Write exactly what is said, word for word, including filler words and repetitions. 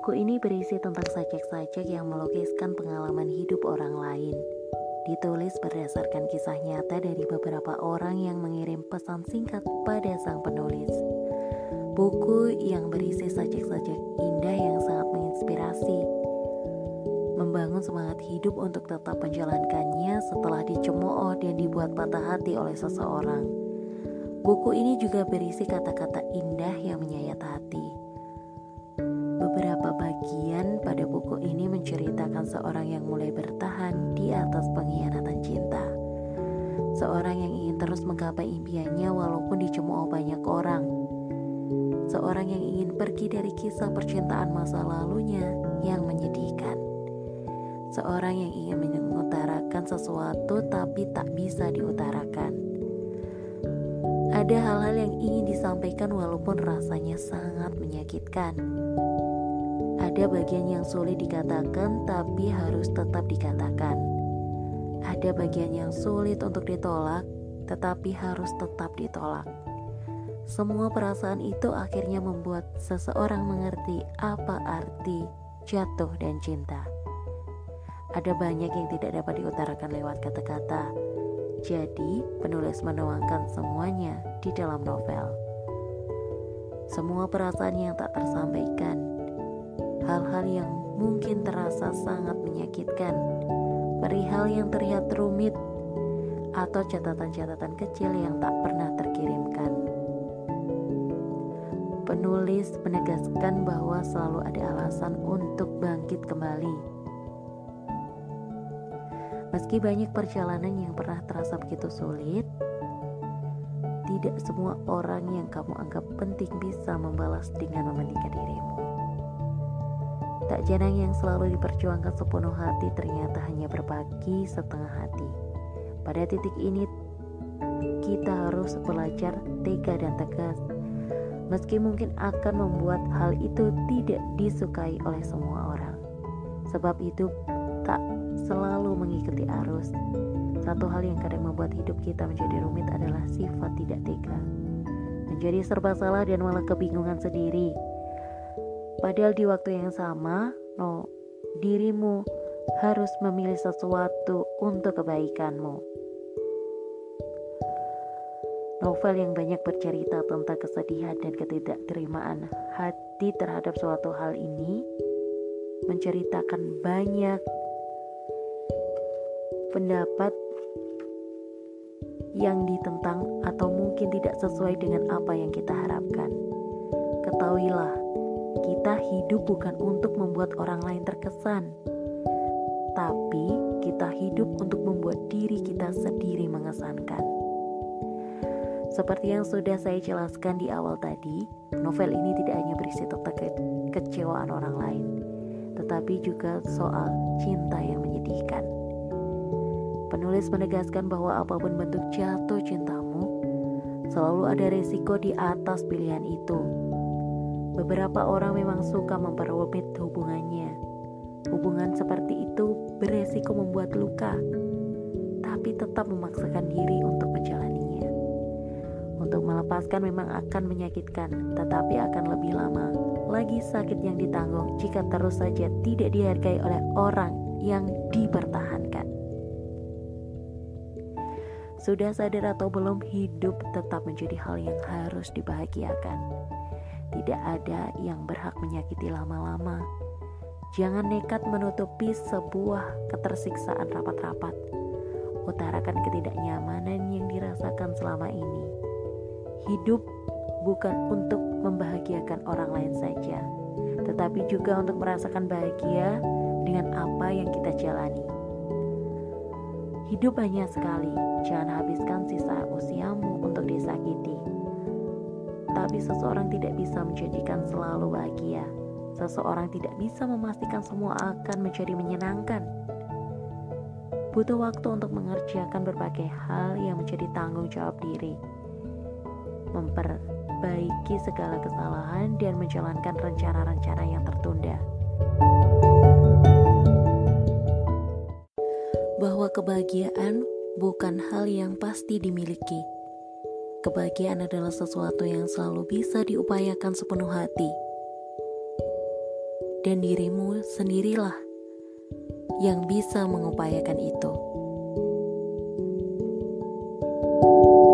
Buku ini berisi tentang sajak-sajak yang melukiskan pengalaman hidup orang lain. Ditulis berdasarkan kisah nyata dari beberapa orang yang mengirim pesan singkat pada sang penulis. Buku yang berisi sajak-sajak indah yang sangat menginspirasi, membangun semangat hidup untuk tetap menjalankannya setelah dicemooh dan dibuat patah hati oleh seseorang. Buku ini juga berisi kata-kata indah yang menyayat hati. Beberapa bagian pada buku ini menceritakan seorang yang mulai bertahan di atas pengkhianatan cinta. Seorang yang ingin terus menggapai impiannya walaupun dicemooh banyak orang. Seorang yang ingin pergi dari kisah percintaan masa lalunya yang menyedihkan. Seorang yang ingin mengutarakan sesuatu tapi tak bisa diutarakan. Ada hal-hal yang ingin disampaikan walaupun rasanya sangat menyakitkan. Ada bagian yang sulit dikatakan tapi harus tetap dikatakan. Ada bagian yang sulit untuk ditolak tetapi harus tetap ditolak. Semua perasaan itu akhirnya membuat seseorang mengerti apa arti jatuh dan cinta. Ada banyak yang tidak dapat diutarakan lewat kata-kata. Jadi, penulis menuangkan semuanya di dalam novel. Semua perasaan yang tak tersampaikan, hal-hal yang mungkin terasa sangat menyakitkan, perihal yang terlihat rumit, atau catatan-catatan kecil yang tak pernah terkirimkan. Penulis menegaskan bahwa selalu ada alasan untuk bangkit kembali. Meski banyak perjalanan yang pernah terasa begitu sulit, tidak semua orang yang kamu anggap penting bisa membalas dengan mementingkan dirimu. Tak jarang yang selalu diperjuangkan sepenuh hati ternyata hanya berbagi setengah hati. Pada titik ini, kita harus belajar tega dan tegas. Meski mungkin akan membuat hal itu tidak disukai oleh semua orang. Sebab itu tak selalu mengikuti arus. Satu hal yang kadang membuat hidup kita menjadi rumit adalah sifat tidak tega. Menjadi serba salah dan malah kebingungan sendiri. Padahal di waktu yang sama, no, dirimu harus memilih sesuatu untuk kebaikanmu. Novel yang banyak bercerita tentang kesedihan dan ketidakterimaan hati terhadap suatu hal ini menceritakan banyak pendapat yang ditentang atau mungkin tidak sesuai dengan apa yang kita harapkan. Ketahuilah, kita hidup bukan untuk membuat orang lain terkesan, tapi kita hidup untuk membuat diri kita sendiri mengesankan. Seperti yang sudah saya jelaskan di awal tadi, novel ini tidak hanya berisi tentang ke- kecewaan orang lain, tetapi juga soal cinta yang menyedihkan. Penulis menegaskan bahwa apapun bentuk jatuh cintamu, selalu ada resiko di atas pilihan itu. Beberapa orang memang suka memperumit hubungannya. Hubungan seperti itu beresiko membuat luka, tapi tetap memaksakan diri untuk menjalaninya. Untuk melepaskan memang akan menyakitkan, tetapi akan lebih lama lagi sakit yang ditanggung jika terus saja tidak dihargai oleh orang yang dipertahankan. Sudah sadar atau belum, hidup tetap menjadi hal yang harus dibahagiakan. Tidak ada yang berhak menyakiti lama-lama. Jangan nekat menutupi sebuah ketersiksaan rapat-rapat. Utarakan ketidaknyamanan yang dirasakan selama ini. Hidup bukan untuk membahagiakan orang lain saja, tetapi juga untuk merasakan bahagia dengan apa yang kita jalani. Hidup hanya sekali, jangan habiskan sisa usiamu untuk disakiti. Tapi seseorang tidak bisa menjadikan selalu bahagia. Seseorang tidak bisa memastikan semua akan menjadi menyenangkan. Butuh waktu untuk mengerjakan berbagai hal yang menjadi tanggung jawab diri, memperbaiki segala kesalahan dan menjalankan rencana-rencana yang tertunda. Bahwa kebahagiaan bukan hal yang pasti dimiliki. Kebahagiaan adalah sesuatu yang selalu bisa diupayakan sepenuh hati. dan dirimu sendirilah yang bisa mengupayakan itu.